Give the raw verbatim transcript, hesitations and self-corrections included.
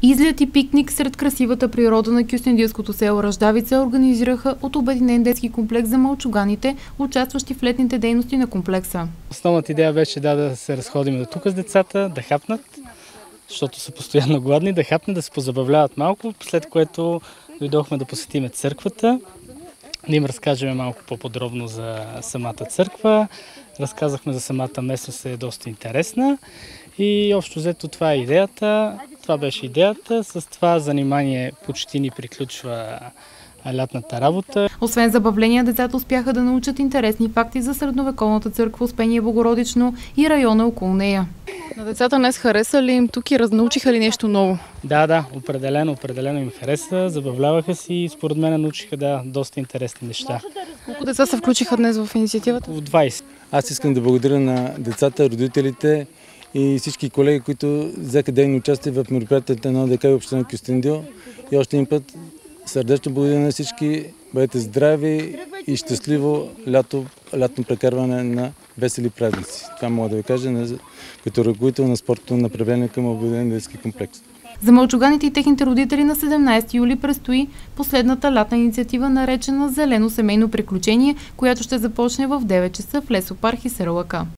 Излет и пикник сред красивата природа на кюстендилското село Ръждавица организираха от Обединен детски комплекс за мълчуганите, участващи в летните дейности на комплекса. Основната идея беше да, да се разходим до тук с децата, да хапнат, защото са постоянно гладни, да хапнат, да се позабавляват малко, след което дойдохме да посетим църквата, да им разкажем малко по-подробно за самата църква. Разказахме за самата местност, е доста интересна и общо взето това е идеята. Това беше идеята. С това занимание почти ни приключва лятната работа. Освен забавления, децата успяха да научат интересни факти за средновековната църква Успение Богородично и района около нея. На децата днес хареса ли им тук и разнаучиха ли нещо ново? Да, да, определено, определено им хареса, забавляваха си и според мен научиха да, доста интересни неща. Колко деца се включиха днес в инициативата? В двайсет. Аз искам да благодаря на децата, родителите и всички колеги, които взеха дейно участие в мероприятията на ОДК и община Кюстендил. И още един път сърдечно благодаря на всички. Бъдете здрави и щастливо лято, лятно прекарване на весели празници. Това мога да ви кажа като ръководител на спортното направление към Обединен детски комплекс. За мълчуганите и техните родители на седемнайсети юли предстои последната лятна инициатива, наречена Зелено семейно приключение, която ще започне в девет часа в лесопарк Исерлъка.